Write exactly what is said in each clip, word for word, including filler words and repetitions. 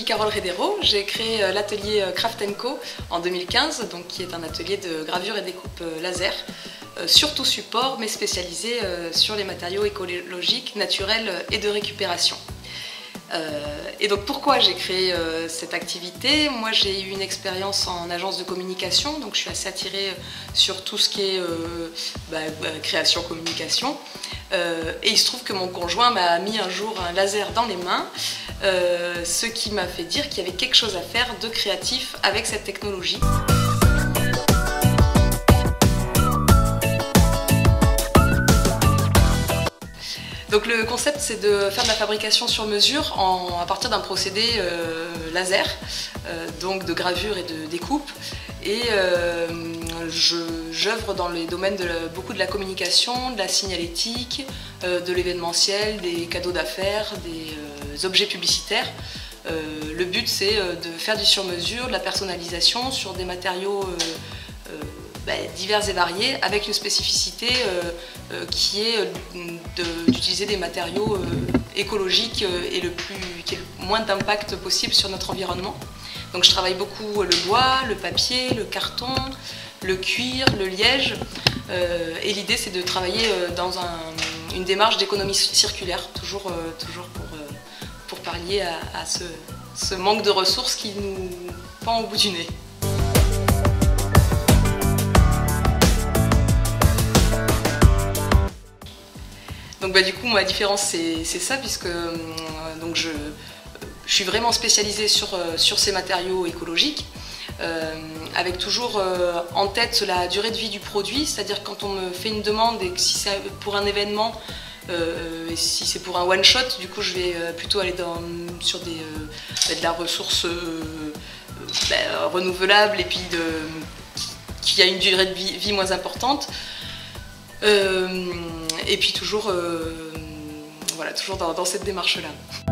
Carole Redero, j'ai créé l'atelier Craft and Co en deux mille quinze, donc, qui est un atelier de gravure et découpe laser, euh, sur tout support, mais spécialisé euh, sur les matériaux écologiques, naturels et de récupération. Euh, et donc pourquoi j'ai créé euh, cette activité? Moi j'ai eu une expérience en agence de communication, donc je suis assez attirée sur tout ce qui est euh, bah, bah, création, communication. Euh, et il se trouve que mon conjoint m'a mis un jour un laser dans les mains, euh, ce qui m'a fait dire qu'il y avait quelque chose à faire de créatif avec cette technologie. Donc le concept, c'est de faire de la fabrication sur mesure en, à partir d'un procédé euh, laser, euh, donc de gravure et de découpe. Et euh, j'œuvre dans les domaines de la, beaucoup de la communication, de la signalétique, euh, de l'événementiel, des cadeaux d'affaires, des euh, objets publicitaires. Euh, le but, c'est de faire du sur-mesure, de la personnalisation sur des matériaux euh, euh, bah, divers et variés, avec une spécificité euh, euh, qui est d'utiliser de, des matériaux euh, écologiques euh, et le plus, qui ait le moins d'impact possible sur notre environnement. Donc je travaille beaucoup le bois, le papier, le carton, le cuir, le liège. Euh, et l'idée, c'est de travailler euh, dans un, une démarche d'économie circulaire, toujours, euh, toujours pour, euh, pour pallier à, à ce, ce manque de ressources qui nous pend au bout du nez. Donc bah, du coup, ma différence, c'est ça, puisque euh, donc je, je suis vraiment spécialisée sur, sur ces matériaux écologiques, euh, avec toujours euh, en tête la durée de vie du produit, c'est-à-dire quand on me fait une demande et que si c'est pour un événement, euh, et si c'est pour un one-shot, du coup je vais plutôt aller dans, sur des, euh, de la ressource euh, bah, renouvelable et puis de, qui a une durée de vie, vie moins importante. Euh, et puis toujours, euh, voilà, toujours dans, dans cette démarche-là.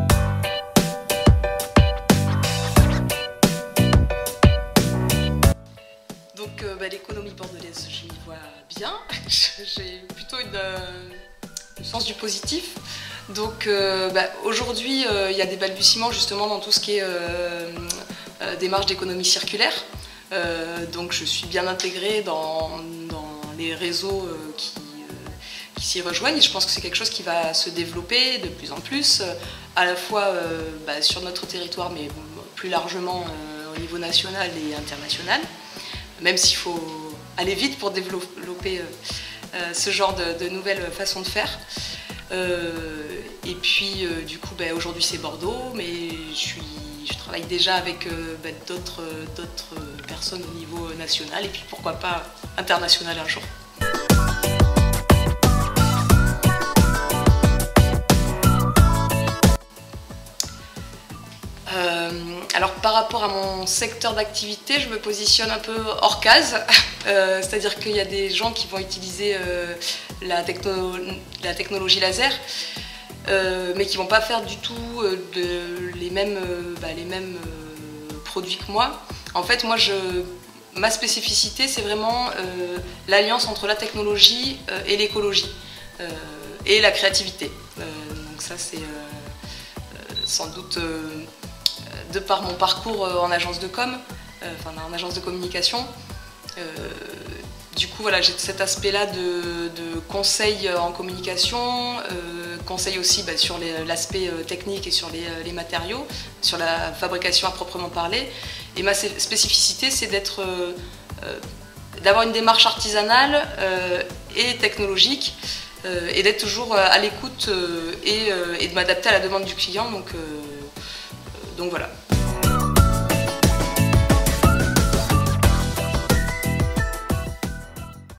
Donc euh, bah, l'économie bordelaise, je m'y vois bien. J'ai plutôt une, euh, le sens du positif. Donc euh, bah, aujourd'hui, euh, il y a des balbutiements justement dans tout ce qui est euh, euh, démarche d'économie circulaire. Euh, donc je suis bien intégrée dans, dans les réseaux euh, qui, euh, qui s'y rejoignent, et je pense que c'est quelque chose qui va se développer de plus en plus, euh, à la fois euh, bah, sur notre territoire, mais plus largement euh, au niveau national et international, même s'il faut aller vite pour développer euh, euh, ce genre de, de nouvelles façons de faire. Euh, et puis euh, du coup bah, aujourd'hui c'est Bordeaux, mais je, suis, je travaille déjà avec euh, bah, d'autres d'autres personnes au niveau national, et puis pourquoi pas international un jour. Euh, alors par rapport à mon secteur d'activité, je me positionne un peu hors case, euh, c'est-à-dire qu'il y a des gens qui vont utiliser euh, la, techno la technologie laser, euh, mais qui ne vont pas faire du tout euh, de, les mêmes, euh, bah, les mêmes euh, produits que moi. En fait, moi, je, ma spécificité, c'est vraiment euh, l'alliance entre la technologie euh, et l'écologie, euh, et la créativité. Euh, donc ça, c'est euh, euh, sans doute... Euh, de par mon parcours en agence de com, euh, enfin en agence de communication. Euh, du coup, voilà, j'ai cet aspect-là de, de conseil en communication, euh, conseil aussi bah, sur l'aspect technique et sur les, les matériaux, sur la fabrication à proprement parler. Et ma spécificité, c'est d'être, euh, d'avoir une démarche artisanale euh, et technologique, euh, et d'être toujours à l'écoute euh, et, euh, et de m'adapter à la demande du client. Donc, euh, Donc voilà.